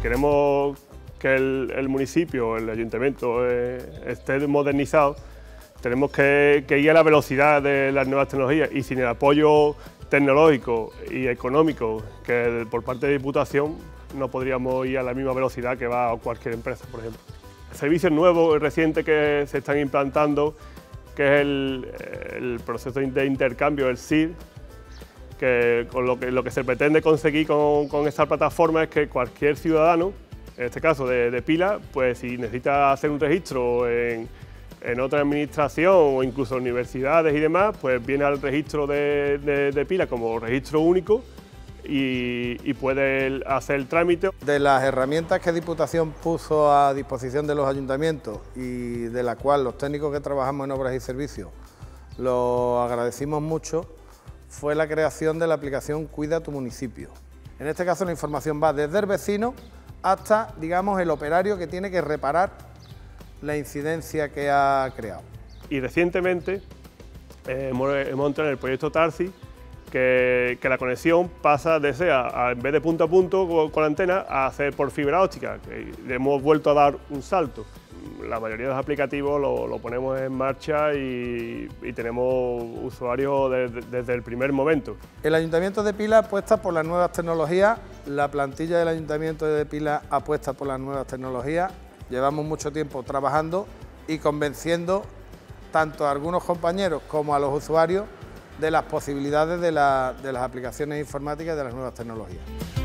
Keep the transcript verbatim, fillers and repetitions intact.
queremos que el, el municipio, el ayuntamiento eh, esté modernizado, tenemos que, que ir a la velocidad de las nuevas tecnologías, y sin el apoyo tecnológico y económico que por parte de Diputación no podríamos ir a la misma velocidad que va cualquier empresa, por ejemplo. Servicios nuevos y recientes que se están implantando, que es el, el proceso de intercambio, el S I R, que con lo que, lo que se pretende conseguir con, con esta plataforma es que cualquier ciudadano, en este caso de, de Pila, pues si necesita hacer un registro en, en otra administración o incluso universidades y demás, pues viene al registro de, de, de Pila como registro único y, y puede hacer el trámite. De las herramientas que Diputación puso a disposición de los ayuntamientos y de la cual los técnicos que trabajamos en obras y servicios lo agradecimos mucho, fue la creación de la aplicación Cuida tu Municipio. En este caso la información va desde el vecino hasta, digamos, el operario que tiene que reparar la incidencia que ha creado. Y recientemente eh, hemos, hemos entrado en el proyecto Tarsi, que, que la conexión pasa de ser, a, a, en vez de punto a punto con, con la antena, a hacer por fibra óptica, que le hemos vuelto a dar un salto. La mayoría de los aplicativos lo, lo ponemos en marcha y, y tenemos usuarios de, de, desde el primer momento. El Ayuntamiento de Pila apuesta por las nuevas tecnologías, la plantilla del Ayuntamiento de Pila apuesta por las nuevas tecnologías. Llevamos mucho tiempo trabajando y convenciendo tanto a algunos compañeros como a los usuarios de las posibilidades de, la, de las aplicaciones informáticas y de las nuevas tecnologías.